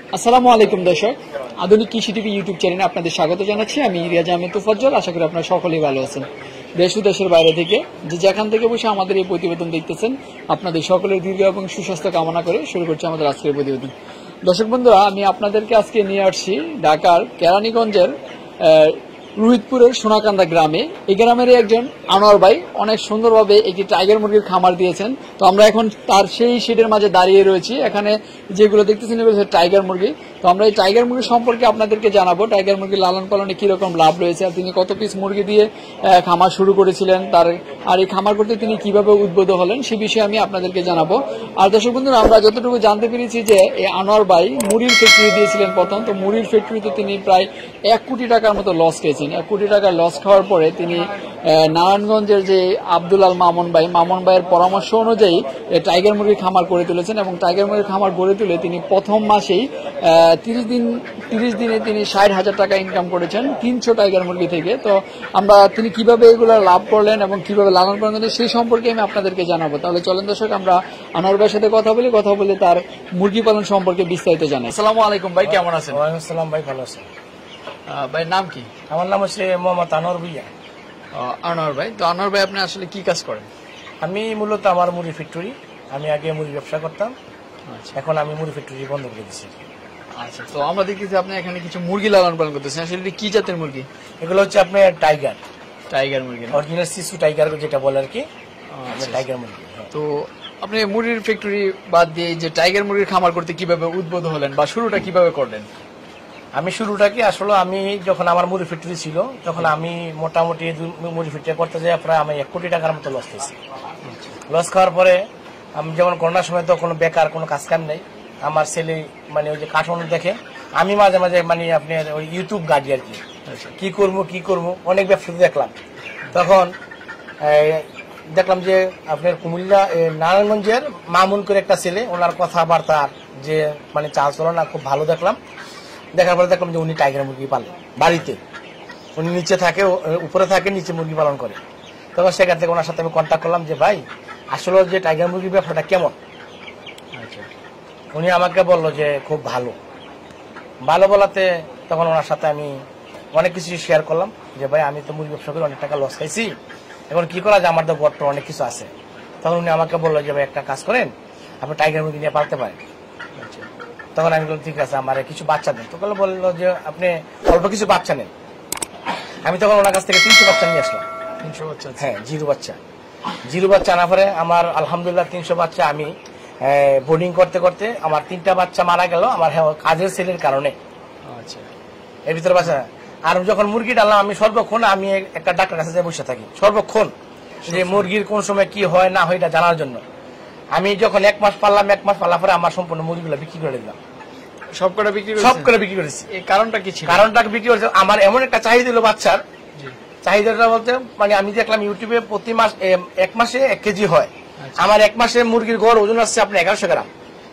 আসসালামু আলাইকুম দর্শক, আধুনিক কৃষি টিভি ইউটিউব চ্যানেলে আপনাদের স্বাগত জানাচ্ছি। আমি রিয়াজ আহমেদ তুফাজ্জল। আশা করি আপনারা সকলেই ভালো আছেন। দেশ ও দেশের বাইরে থেকে যে যেখান থেকে বসে আমাদের এই প্রতিবেদন দেখতেছেন, আপনাদের সকলের দীর্ঘ এবং সুস্বাস্থ্য কামনা করে শুরু করছি আমাদের আজকের প্রতিবেদন। দর্শক বন্ধুরা, আমি আপনাদেরকে আজকে নিয়ে আসছি ঢাকার কেরানীগঞ্জের রুহিতপুরের সোনাকান্দা গ্রামে। এই গ্রামের একজন আনোয়ার ভাই অনেক সুন্দরভাবে একটি টাইগার মুরগির খামার দিয়েছেন। তো আমরা এখন তার সেই শেডের মাঝে দাঁড়িয়ে রয়েছি। এখানে যেগুলো দেখতেছেন এগুলো হচ্ছে টাইগার মুরগি। তো আমরা এই টাইগার মুরগি সম্পর্কে আপনাদেরকে জানাবো, টাইগার মুরগির লালন পালনে কিরকম লাভ রয়েছে, আর তিনি কত পিস মুরগি দিয়ে খামার শুরু করেছিলেন, আর এই খামার করতে তিনি কিভাবে উদ্বুদ্ধ হলেন সে বিষয়ে আমি আপনাদেরকে জানাবো। আর দর্শক বন্ধুরা, আমরা যতটুকু জানতে পেরেছি যে এই আনোয়ার ভাই মুড়ির ফ্যাক্টরি দিয়েছিলেন প্রথম। তো মুড়ির ফ্যাক্টরিতে তিনি প্রায় 1 কোটি টাকার মতো লস খেয়েছেন। 1 কোটি টাকা লস খাওয়ার পরে তিনি নারায়ণগঞ্জের যে আব্দুল আল মামুন ভাইয়ের পরামর্শ অনুযায়ী টাইগার মুরগির খামার করে তুলেছেন, এবং টাইগার মুরগির খামার গড়ে তুলে তিনি প্রথম মাসেই 30 দিনে তিনি 60,000 টাকা ইনকাম করেছেন 300 টাইগার মুরগি থেকে। তো তিনি কিভাবে এগুলো লাভ করলেন এবং কিভাবে লালন পালন করলেন সেই সম্পর্কে আমি আপনাদেরকে জানাবো। তাহলে চলেন দর্শক, আমরা আনোয়ার ভাইয়ের সাথে কথা বলে তার মুরগি পালন সম্পর্কে বিস্তারিত জানাই। আসসালামু আলাইকুম ভাই, কেমন আছেন? ওয়ালাইকুম আসসালাম ভাই, ভালো আছেন? ভাই নাম কি? আমার নাম হচ্ছে মোহাম্মদ আনোয়ার ভুইয়া। আনোয়ার ভাই, তো আনোয়ার ভাই আপনি আসলে কি কাজ করেন? আমি মূলত আমার মুড়ি ফ্যাক্টরি, আমি আগে মুড়ি ব্যবসা করতাম, এখন আমি মুড়ি ফ্যাক্টরি বন্ধ করে দিচ্ছি। আচ্ছা, তো আমরা দেখতেছি আপনি এখানে কিছু মুরগি লালন পালন করতেছেন। আসলে কি জাতের মুরগি এগুলো? হচ্ছে আপনার টাইগার মুরগি, অরিজিনাল শিশু টাইগার যেটা বলে আর কি, টাইগার মুরগি। তো আপনি মুরগির ফ্যাক্টরি বাদ দিয়ে যে টাইগার মুরগির খামার করতে কিভাবে উদ্বুদ্ধ হলেন বা শুরুটা কিভাবে করলেন? আমি শুরুটা কি আসলে আমি যখন আমার মুড়ি ফ্যাক্টরি ছিল তখন আমি মোটামুটি মুড়ি ফ্যাক্টরি করতে যাই প্রায় আমি 1 কোটি টাকার মতো লস খেয়েছি। লস খাওয়ার পরে আমি যেমন করোনার সময় তো কোনো বেকার কোনো কাজ কাম নেই, আমার ছেলে মানে ওই যে কার্টুন দেখে, আমি মাঝে মাঝে মানে আপনার ওই ইউটিউব গাড়ি আর কি করবো অনেক ব্যবসা দেখলাম। তখন দেখলাম যে আপনার কুমিল্লা নারায়ণগঞ্জের মামুন করে একটা ছেলে, ওনার কথাবার্তা যে মানে চাল চলনা খুব ভালো দেখলাম। দেখার পরে দেখলাম যে উনি টাইগার মুরগি পালেন বাড়িতে, উনি নিচে থাকে, উপরে থাকে, নিচে মুরগি পালন করে। তখন সেখান থেকে ওনার সাথে আমি কন্ট্যাক্ট করলাম যে ভাই আসলে যে টাইগার মুরগির ব্যবসাটা কেমন। উনি আমাকে বললো যে খুব ভালো বলাতে তখন ওনার সাথে আমি অনেক কিছু শেয়ার করলাম যে ভাই আমি তো মুরগি ব্যবসা করে অনেক টাকা লস খাইছি, এখন কি করা যায়, আমার তো বর্তমান অনেক কিছু আছে। তখন উনি আমাকে বললো যে ভাই একটা কাজ করেন, আপনি টাইগার মুরগি নিয়ে পালতে পারেন। তখন আমি বললাম ঠিক আছে, আমার কিছু বাচ্চা দেন। তখন বললো যে আপনি অল্প কিছু বাচ্চা নেন। আমি তখন ওনার কাছ থেকে 300 বাচ্চা নিয়ে আসলাম। 300 বাচ্চা? হ্যাঁ, জিরো বাচ্চা আনার পরে আমার আলহামদুলিল্লাহ 300 বাচ্চা আমি বোর্ডিং করতে করতে আমার 3টা বাচ্চা মারা গেল আমার কাজের ছেলের কারণে। আচ্ছা, এর ভিতরে বাচ্চা। আর যখন মুরগি ডাললাম আমি সর্বক্ষণ আমি একটা ডাক্তার কাছে বসে থাকি সর্বক্ষণ, যে মুরগির কোন সময় কি হয় না হয় এটা জানার জন্য। আমি যখন 1 মাস পারলাম, 1 মাস পারলার পরে আমার সম্পূর্ণ মুরগিগুলো বিক্রি করে দিলাম। সবকটা বিক্রি করেছি। এই কারণটা কি ছিল? কারণটা বিক্রি করেছে আমার এমন একটা চাহিদা দিল বাচ্চার, চাহিদাটা বলতে মানে আমি দেখলাম ইউটিউবে প্রতি মাস 1 মাসে 1 কেজি হয়। আমার 1 মাসে মুরগির গড় ওজন আসছে আপনার 1100 গ্রাম।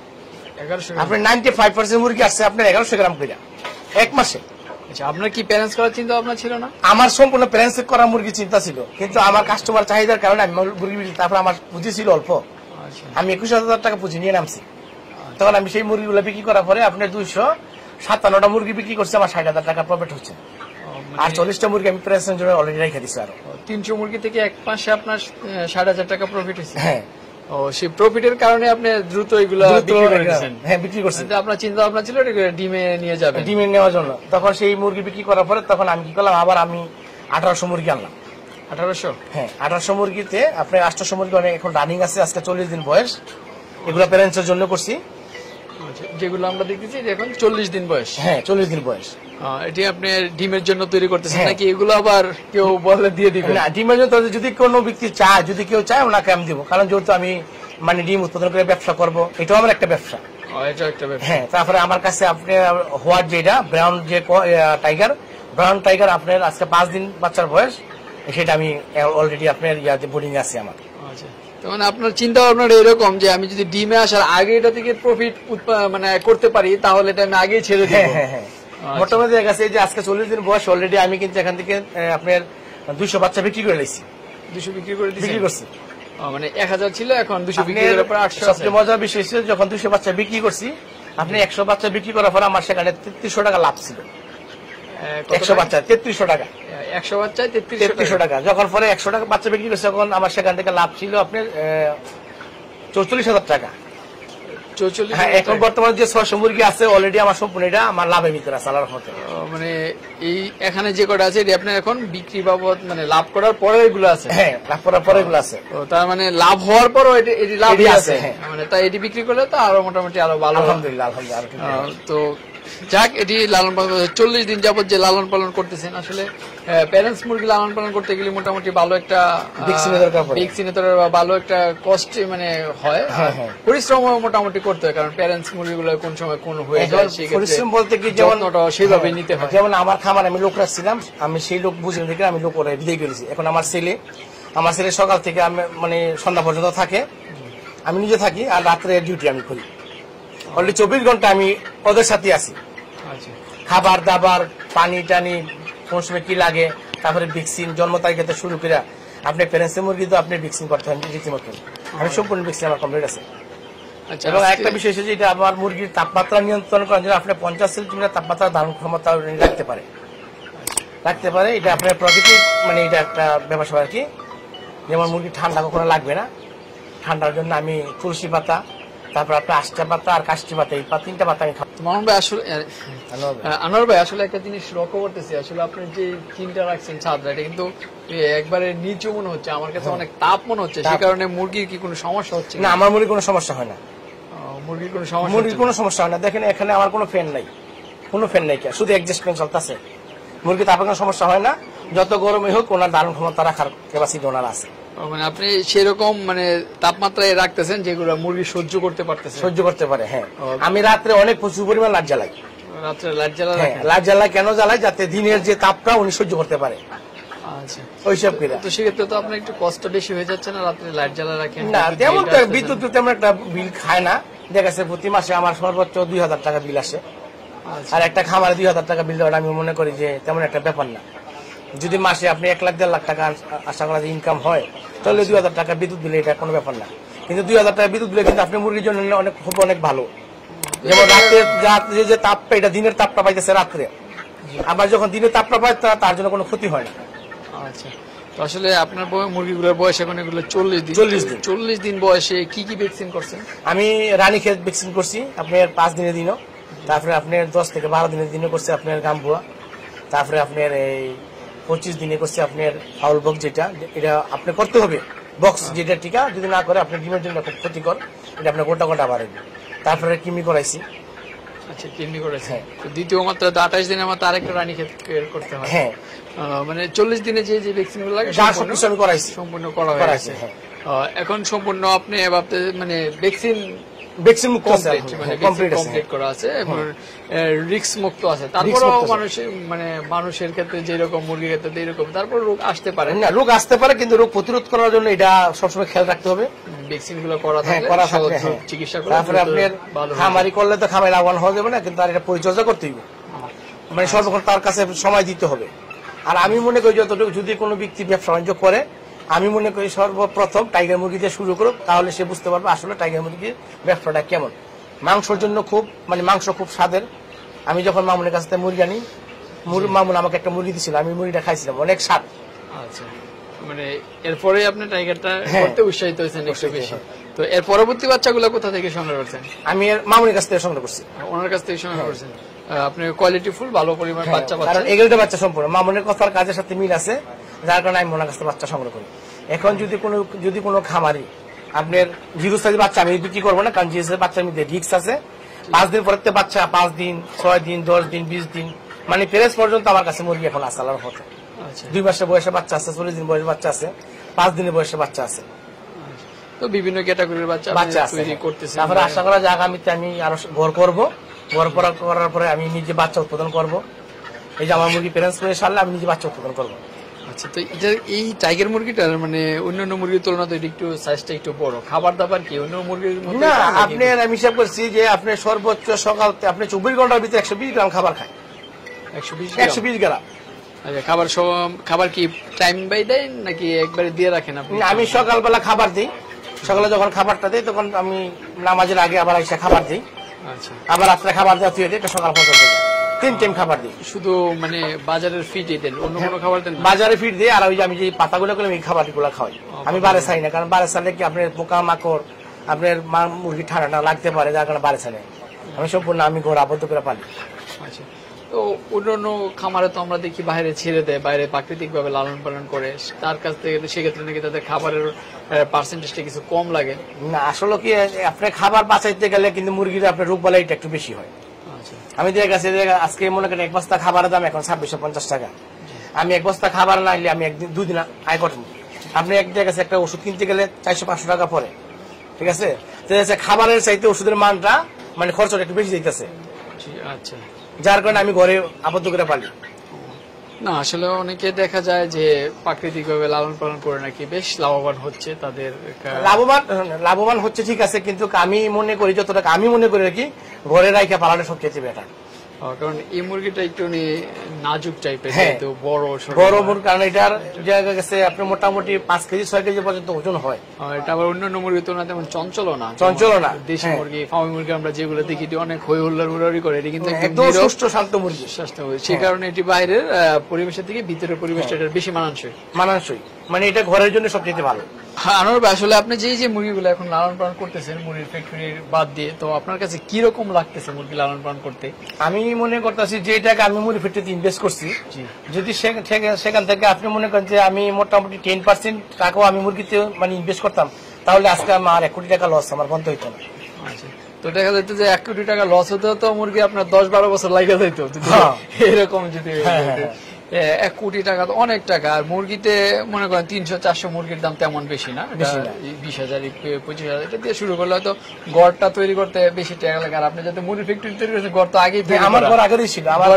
আপনার 95% মুরগি আসছে আপনার 1100 গ্রাম করে 1 মাসে। আচ্ছা, আপনার কি প্যারেন্টস করার চিন্তা ভাবনা ছিল না? আমার সম্পূর্ণ প্যারেন্টস করা মুরগি চিন্তা ছিল, কিন্তু আমার কাস্টমার চাহিদার কারণে আমি মুরগি, তারপর আমার পুঁজি ছিল অল্প, আমি 21,000 টাকা পুঁজি নিয়ে নামছি। তখন আমি সেই মুরগিগুলো বিক্রি করার পরে আপনার 257টা মুরগি বিক্রি করছে, আমার 60,000 টাকা প্রফিট হচ্ছে। আর 40টা মুরগি আমি প্রেসেন্ট জন্য অলরেডি রেখে দিচ্ছি। আর 300 মুরগি থেকে 1 মাসে আপনার 60,000 টাকা প্রফিট হচ্ছে। হ্যাঁ, সেই প্রফিটের কারণে আপনি দ্রুত এগুলো বিক্রি করছেন। আপনার চিন্তা ভাবনা ছিল ডিমে নিয়ে যাবেন, ডিমে নেওয়ার জন্য। তখন সেই মুরগি বিক্রি করার পরে তখন আমি কি করলাম, আবার আমি 1800 মুরগি আনলাম। 1800? হ্যাঁ, 1800 মুরগিতে আপনার 800 মুরগি অনেক এখন রানিং আছে, আজকে 40 দিন বয়স। এগুলো প্যারেন্টসের জন্য করছি, যেগুলো আমরা দেখতেছি এখন 40 দিন বয়স। হ্যাঁ, 40 দিন বয়স। এটি আপনি ডিমের জন্য তৈরি করতেছেন নাকি এগুলো আবার কেউ বলে দিয়ে দিবেন? না, ডিমের জন্য যদি কোনো ব্যক্তি চায়, যদি কেউ চায় ওনাকে আমি দিব, কারণ যেহেতু আমি মানে ডিম উৎপাদন করে ব্যবসা করব, এটাও আমার একটা ব্যবসা। হ্যাঁ, তারপরে আমার কাছে আপনি হোয়াইট যেটা ব্রাউন যে টাইগার আপনার আজকে 5 দিন বাচ্চার বয়স, সেটা আমি অলরেডি আপনার বোর্ডিং আছে আমার। মানে আপনার চিন্তা ভাবনা এরকম যে আমি যদি ডিমে আসার আগে এটা থেকে প্রফিট মানে করতে পারি তাহলে এটা আমি আগেই ছেড়ে দিব। হ্যাঁ হ্যাঁ, মোটামুটি দেখা গেছে যে আজকে 40 দিন বয়স অলরেডি আমি কিন্তু এখান থেকে আপনার 200 বাচ্চা বিক্রি করে দিয়েছি। 200 বিক্রি করছি, মানে 1000 ছিল, এখন 200 বিক্রি করার পর 800। সবচেয়ে মজার বিষয় ছিল যখন 200 বাচ্চা বিক্রি করছি আপনি 100 বাচ্চা বিক্রি করার পর আমার সেখানে 3300 টাকা লাভ ছিল। 100 বাচ্চা 3300 টাকা, 100 বাচ্চায় 3300 টাকা। যখন পরে 100 টাকা বাচ্চা বিক্রি করছে তখন আমার সেখান থেকে লাভ ছিল আপনার 44,000 টাকা। 44। হ্যাঁ, এখন বর্তমানে যে 600 মুরগি আছে অলরেডি আমার সম্পূর্ণ এটা আমার লাভের ভিতরে আছে আল্লাহর রহমতে। মানে এই এখানে যে কটা আছে এটা আপনার এখন বিক্রি বাবদ মানে লাভ করার পরে এগুলো আছে? হ্যাঁ, লাভ করার পরে এগুলো আছে। তার মানে লাভ হওয়ার পরও এটি লাভই আছে। হ্যাঁ, মানে তাই এটি বিক্রি করলে তো আরো মোটামুটি আরো ভালো। আলহামদুলিল্লাহ। তো যাক, এটি লালন পালন 40 দিন যাবত যে লালন পালন করতেছেন, আসলে প্যারেন্টস মুরগি লালন পালন করতে গেলে মোটামুটি ভালো একটা ভ্যাকসিনের দরকার বা ভালো একটা কষ্ট মানে হয়, পরিশ্রম মোটামুটি করতে হয়, কারণ প্যারেন্টস মুরগিগুলো কোন সময় কোন হয়ে যায় পরিশ্রম বলতে কি যেমন সেইভাবে নিতে হয়। যেমন আমার খামার আমি লোক রাখছিলাম, আমি সেই লোক বুঝে দেখে আমি লোক ওরা বিদায় করেছি। এখন আমার ছেলে সকাল থেকে আমি মানে সন্ধ্যা পর্যন্ত থাকে, আমি নিজে থাকি, আর রাত্রে ডিউটি আমি করি। অলরেডি 24 ঘন্টা আমি ওদের সাথে আছি। খাবার দাবার, পানি টানি, কোন সময় কি লাগে, তারপরে ভ্যাকসিন জন্ম তারিখ থেকে শুরু করে আপনি প্যারেন্টস মুরগি তো আপনি ভ্যাকসিন করতে হয় রীতিমতো। আমি সম্পূর্ণ ভ্যাকসিন আমার কমপ্লিট আছে। এবং একটা বিষয় হচ্ছে যেটা আমার মুরগির তাপমাত্রা নিয়ন্ত্রণ করার জন্য আপনি 50 সেন্টিমিটার তাপমাত্রা ধারণ ক্ষমতা রাখতে পারে। এটা আপনার প্রকৃতির মানে এটা একটা ব্যাপার আর কি। যেমন মুরগি ঠান্ডা কখনো লাগবে না, ঠান্ডার জন্য আমি তুলসী পাতা, তারপর আপনার আষ্টা পাতা আর কাষ্টি পাতা, এই 3টা পাতা আমি খাবো। আনোয়ার ভাই, আসলে একটা জিনিস লক্ষ্য করতেছি, আসলে আপনি যে চিন্তা রাখছেন ছাদরা, এটা কিন্তু একবারে নিচু মনে হচ্ছে আমার কাছে, অনেক তাপ মনে হচ্ছে। সেই কারণে মুরগির কি কোনো সমস্যা হচ্ছে? না, আমার মুরগির কোনো সমস্যা হয় না। মুরগির কোনো সমস্যা হয় না। দেখেন এখানে আমার কোনো ফ্যান নাই, শুধু অ্যাডজাস্ট ফ্যান চলতেছে। মুরগি তাপের কোনো সমস্যা হয় না। যত গরমই হোক ওনার ধারণ ক্ষমতা রাখার ক্যাপাসিটি ওনার আছে। মানে আপনি সেরকম মানে তাপমাত্রায় রাখতেছেন যেগুলো মুরগি সহ্য করতে পারে। হ্যাঁ, আমি রাত্রে অনেক প্রচুর পরিমাণ লাইট জ্বালাই। রাত্রে লাইট জ্বালাই কেন জ্বালাই? যাতে দিনের যে তাপটা উনি সহ্য করতে পারে। আচ্ছা, ওইসব করে। তো সেক্ষেত্রে তো আপনার একটু কষ্ট বেশি হয়ে যাচ্ছে না রাত্রে লাইট জ্বালা রাখেন? না, তেমন বিদ্যুৎ তেমন একটা বিল খায় না। দেখা গেছে প্রতি মাসে আমার সর্বোচ্চ 2000 টাকা বিল আসে। আর একটা খামারে 2000 টাকা বিল দেওয়াটা আমি মনে করি যে তেমন একটা ব্যাপার না। যদি মাসে আপনি 1 লাখ 1.5 লাখ টাকা আশা করা যে ইনকাম হয়, তাহলে 2000 টাকা বিদ্যুৎ দিলে এটা কোনো ব্যাপার না। কিন্তু 2000 টাকা বিদ্যুৎ দিলে কিন্তু আপনি মুরগির জন্য অনেক ভালো। যেমন রাত্রে যে তাপটা, এটা দিনের তাপটা পাইতেছে রাত্রে, আবার যখন দিনের তাপটা পায় তার জন্য কোনো ক্ষতি হয় না। আচ্ছা, তো আসলে আপনার মুরগিগুলোর বয়স এখন এগুলো 40 দিন বয়সে কি ভ্যাকসিন করছেন? আমি রানীক্ষেত ভ্যাকসিন করছি আপনার 5 দিনের দিনও, তারপরে আপনার 10 থেকে 12 দিনের দিনও করছে আপনার গাম্বুয়া, তারপরে আপনার এই 25 দিনে করছে আপনার ফাউল বক্স, যেটা এটা আপনি করতে হবে। বক্স যেটা টিকা যদি না করে আপনার ডিমের জন্য খুব ক্ষতিকর, এটা আপনার গোটা বাড়বে। তারপরে কিমি করাইছি। আচ্ছা, কিমি করেছে। দ্বিতীয় মাত্রা 28 দিনের মাত্রা আরেকটা রানীক্ষেত করতে হয়। হ্যাঁ, মানে 40 দিনে যে ভ্যাকসিন গুলো লাগে আমি করাইছি, সম্পূর্ণ করা হয়েছে। এখন সম্পূর্ণ আপনি ভাবতে মানে ভ্যাকসিন মুক্ত কমপ্লিট করা আছে এবং রিস্ক মুক্ত আছে। তারপরেও মানুষের ক্ষেত্রে যেরকম মুরগির ক্ষেত্রে এইরকম, তারপর রোগ আসতে পারে। না, রোগ আসতে পারে, কিন্তু রোগ প্রতিরোধ করার জন্য এটা সবসময় খেয়াল রাখতে হবে। ভ্যাকসিন গুলো করা থাকলে চিকিৎসা করে। তারপরে আপনার খামারি করলে তো খামারি লাভবান হওয়া যাবে না, কিন্তু আর এটা পরিচর্যা করতে হবে, মানে সর্বক্ষণ তার কাছে সময় দিতে হবে। আর আমি মনে করি যতটুকু যদি কোনো ব্যক্তি ব্যবসা বাণিজ্য করে, আমি মনে করি সর্বপ্রথম টাইগার মুরগি দিয়ে শুরু করুক, তাহলে সে বুঝতে পারবে আসলে টাইগার মুরগির ব্যবসাটা কেমন। মাংসের জন্য মাংস খুব স্বাদের। আমি যখন মামুনের কাছ থেকে মুরগি আনি, মামুন আমাকে একটা মুরগি দিয়েছিল, আমি মুরগিটা খাইছিলাম, অনেক স্বাদ। আচ্ছা, মানে এরপরে আপনি টাইগারটা করতে উৎসাহিত হয়েছেন একটু বেশি। তো এর পরবর্তী বাচ্চাগুলো কোথা থেকে সংগ্রহ করছেন? আমি মামুনের কাছ থেকে সংগ্রহ করছি। ওনার কাছ থেকে সংগ্রহ করছেন। আপনি কোয়ালিটি ফুল ভালো পরিমাণ বাচ্চা পাচ্ছেন, কারণ এগুলোটা বাচ্চা সম্পূর্ণ মামুনের কথার কাজের সাথে মিল আছে, যার কারণে আমি ওনার কাছ থেকে বাচ্চা সংগ্রহ করি। এখন যদি কোনো খামারি আপনার 0 সাইজ বাচ্চা আমি বিক্রি করবো না, কারণ 0 সাইজ বাচ্চার মধ্যে রিস্ক আছে। 5 দিন পরে বাচ্চা, 5 দিন, 6 দিন, 10 দিন, 20 দিন, মানে প্রেস পর্যন্ত আমার কাছে মুরগি এখন আছে আল্লাহর রহমতে। 2 মাসের বয়সে বাচ্চা আছে, 40 দিন বয়সে বাচ্চা আছে, 5 দিনের বয়সে বাচ্চা আছে। তো বিভিন্ন ক্যাটাগরির বাচ্চা তৈরি করতেছেন। তারপরে আশা করা যায় আগামীতে আমি আরো ঘর করবো, ঘর করার পরে আমি নিজে বাচ্চা উৎপাদন করব। এই যে আমার মুরগি প্যারেন্টস করে সারলে আমি নিজে বাচ্চা উৎপাদন করবো। আচ্ছা, তো এই টাইগার মুরগিটার মানে অন্যান্য মুরগির তুলনাতে একটু সাইজটা একটু বড়, খাবার দাবার কি অন্য মুরগির মতো না? আপনার আমি হিসাব করছি যে আপনি সর্বোচ্চ সকাল আপনি 24 ঘন্টার ভিতরে 120 গ্রাম খাবার খায়। 120 গ্রাম। আচ্ছা, খাবার কি টাইম বাই দেন নাকি একবারে দিয়ে রাখেন আপনি? আমি সকালবেলা খাবার দিই, সকালে যখন খাবারটা দিই তখন আমি নামাজের আগে আবার এসে খাবার দিই, আচ্ছা, আবার রাত্রে খাবার দেওয়া তুই এটা সকাল 50 টাকা, 3 টাইম খাবার দিই। শুধু মানে বাজারের ফিডই দেন, অন্য কোনো খাবার দেন না? বাজারে ফিট দিই, আর ওই যে আমি যে পাতাগুলো করলাম এই খাবারগুলো খাওয়াই। আমি বারে চাই না, কারণ বারে চাইলে কি আপনার পোকা মাকড় আপনার মুরগি ঠান্ডা লাগতে পারে, যার কারণে বারে চাই না। আমি সম্পূর্ণ আমি ঘর আবদ্ধ করে পালি। আচ্ছা, তো অন্যান্য খামারে তো আমরা দেখি বাইরে ছেড়ে দেয়, বাইরে প্রাকৃতিক ভাবে লালন পালন করে, তার কাছ থেকে সেক্ষেত্রে নাকি তাদের খাবারের পার্সেন্টেজটা কিছু কম লাগে। না, আসলে কি আপনার খাবার বাঁচাইতে গেলে কিন্তু মুরগির আপনার রোগ বালাইটা একটু বেশি হয়। আচ্ছা, আমি দেখে গেছি আজকে মনে করেন এক বস্তা খাবারের দাম এখন 2650 টাকা। আমি এক বস্তা খাবার না নিলে আমি একদিন 2 দিন আয় করবো। আপনি এক জায়গায় একটা ওষুধ কিনতে গেলে 400-500 টাকা পরে, ঠিক আছে? খাবারের চাইতে ওষুধের মানটা মানে খরচটা একটু বেশি যাইতেছে। আচ্ছা, যার কারণে আমি ঘরে আবদ্ধ করে পালি। না আসলে অনেকে দেখা যায় যে প্রাকৃতিক ভাবে লালন পালন করে নাকি বেশ লাভবান হচ্ছে, তাদের লাভবান হচ্ছে, ঠিক আছে, কিন্তু আমি মনে করি যতটা আমি মনে করি কি ঘরে রাইখা পালানো সবচেয়ে বেটার। কারণ এই মুরগিটা একটু নাজুক টাইপের, তো বড় মুরগি, কারণ এটার জায়গা গেছে আপনার মোটামুটি 5 কেজি 6 কেজি পর্যন্ত ওজন হয়। এটা আবার অন্যান্য মুরগির তুলনায় তেমন চঞ্চল না। দেশি মুরগি, ফার্মি মুরগি আমরা যেগুলো দেখি অনেক হই হুল্লার উড়াউড়ি করে, এটি কিন্তু একদম সুষ্ঠু শান্ত মুরগি। সেই কারণে এটি বাইরের পরিবেশের থেকে ভিতরের পরিবেশটা এটার বেশি মানানসই, মানে এটা ঘরের জন্য সবচেয়ে ভালো। আনোয়ার ভাই, আসলে আপনি যে মুরগিগুলো এখন লালন পালন করতেছেন মুরগির ফ্যাক্টরির বাদ দিয়ে, তো আপনার কাছে কি রকম লাগতেছে মুরগি লালন পালন করতে? আমি মনে করতেছি যে এটাকে আমি মুরগি ফ্যাক্টরিতে ইনভেস্ট করছি, যদি সেখান থেকে আপনি মনে করেন যে আমি মোটামুটি 10% টাকাও আমি মুরগিতে মানে ইনভেস্ট করতাম, তাহলে আজকে আমার 1 কোটি টাকা লস আমার বন্ধ হইতো না। আচ্ছা, তো দেখা যাচ্ছে যে 1 কোটি টাকা লস হতে হতো মুরগি আপনার 10-12 বছর লাগে যাইতো এরকম। যদি 1 কোটি টাকা তো অনেক টাকা, আর মুরগিতে মনে করেন 300-400 মুরগির দাম তেমন বেশি না, 20,000-25,000 এটা দিয়ে শুরু করলে হয়তো গড়টা তৈরি করতে বেশি টাকা লাগে। আর আপনি যাতে মুরগি ফ্যাক্টরি তৈরি করেছেন, গড় তো আগেই আমার ঘর আগেই ছিল, আমার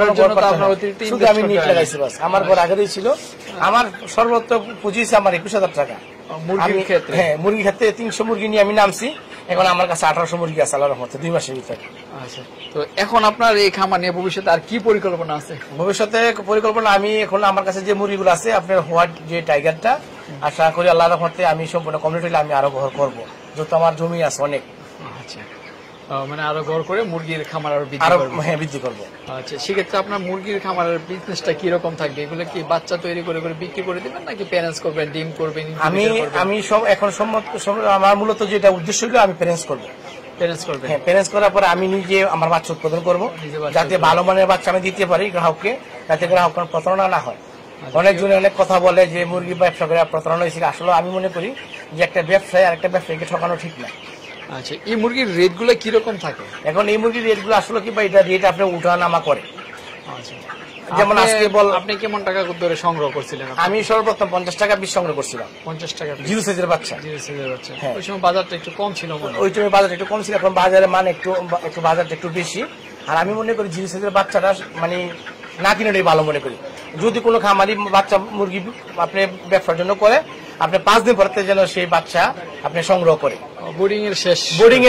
ঘর আগেই ছিল। আমার সর্বোচ্চ পুঁজি আমার 21,000 টাকা মুরগির ক্ষেত্রে। হ্যাঁ, মুরগির ক্ষেত্রে 300 মুরগি নিয়ে আমি নামছি, এখন আমার কাছে 1800 মুরগি আছে আল্লাহর রহমতে 2 মাসের ভিতরে। আচ্ছা, তো এখন আপনার এই খামার নিয়ে ভবিষ্যতে আর কি পরিকল্পনা আছে? ভবিষ্যতে পরিকল্পনা আমি এখন আমার কাছে যে মুরগিগুলো আছে আপনার হোয়াইট যে টাইগারটা, আশা করি আল্লাহর রহমতে আমি সম্পূর্ণ কমপ্লিট হলে আমি আরো ঘর করবো, যেহেতু আমার জমি আছে অনেক। আচ্ছা, মানে আরো ঘর করে মুরগির খামার আরো বৃদ্ধি করবো। আচ্ছা, সেক্ষেত্রে আপনার মুরগির খামারের বিজনেসটা কি রকম থাকবে? এগুলো কি বাচ্চা তৈরি করে বিক্রি করে দিবেন নাকি প্যারেন্টস করবেন, ডিম করবেন? আমি সব এখন আমার মূলত যেটা উদ্দেশ্য হলো আমি প্যারেন্টস করবো। হ্যাঁ, প্যারেন্টস করার পরে আমি নিজে আমার বাচ্চা উৎপাদন করবো, যাতে ভালো মানের বাচ্চা আমি দিতে পারি গ্রাহককে, যাতে গ্রাহক প্রতারণা না হয়। অনেকজনে অনেক কথা বলে যে মুরগি ব্যবসা করে প্রতারণা হয়েছে, আসলে আমি মনে করি যে একটা ব্যবসায় আর একটা ব্যবসায়ীকে ঠকানো ঠিক না। আচ্ছা, এই মুরগির রেট গুলো কিরকম থাকে? এখন এই মুরগির রেট গুলো আসলে কি এটা রেট আপনি উঠানামা করে। আচ্ছা, যেমন আজকে আপনি কেমন টাকা ধরে সংগ্রহ করছিলেন? আমি সর্বপ্রথম 50 টাকা বীজ সংগ্রহ করছিলাম। 50 টাকা জিরো সাইজের বাচ্চা। হ্যাঁ, ওই সময় বাজারটা একটু কম ছিল, ওই সময় বাজারটা একটু কম ছিল, এখন বাজারের মান একটু বাজারটা একটু বেশি। আর আমি মনে করি জিরো সাইজের বাচ্চাটা মানে না কিনেটাই ভালো মনে করি। যদি কোনো খামারি বাচ্চা মুরগি আপনি ব্যবসার জন্য করে, আপনি 5 দিন পরে যেন সেই বাচ্চা আপনি সংগ্রহ করে। বোর্ডিং এর শেষ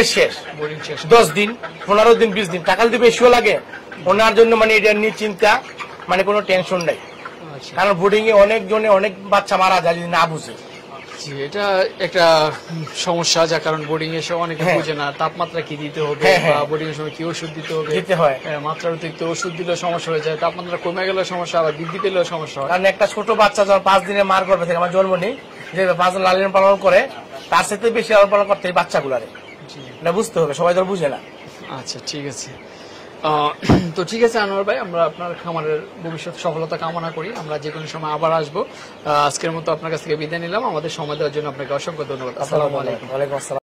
10 দিন 15 দিন 20 দিন টাকা যদি বেশিও লাগে ওনার জন্য, মানে এটা নিয়ে চিন্তা মানে কোনো টেনশন নাই। কারণ বোর্ডিং এ অনেক বাচ্চা মারা যায় যদি না বুঝে। এটা একটা সমস্যা, যার কারণ বোর্ডিং এ সব অনেকে বুঝে না তাপমাত্রা কি দিতে হবে, বা বোর্ডিং এর সময় কি ওষুধ দিতে হয়। মাত্রার অতিরিক্ত ওষুধ দিলেও সমস্যা হয়ে যায়, তাপমাত্রা কমে গেলেও সমস্যা, আবার বৃদ্ধি পেলেও সমস্যা হয়। কারণ একটা ছোট বাচ্চা যখন 5 দিনে মার গর্ভে থেকে আমার জন্ম নেই, যে 5 দিন লালন পালন করে তার সাথে বেশি লালন পালন করতে এই বাচ্চাগুলারে এটা বুঝতে হবে, সবাই তো বুঝে না। আচ্ছা, ঠিক আছে। তো ঠিক আছে আনোয়ার ভাই, আমরা আপনার খামারের ভবিষ্যৎ সফলতা কামনা করি। আমরা যে কোনো সময় আবার আসবো। আজকের মতো আপনার কাছ থেকে বিদায় নিলাম। আমাদের সময় দেওয়ার জন্য আপনাকে অসংখ্য ধন্যবাদ। আসসালামু আলাইকুম। ওয়ালাইকুম আসসালাম।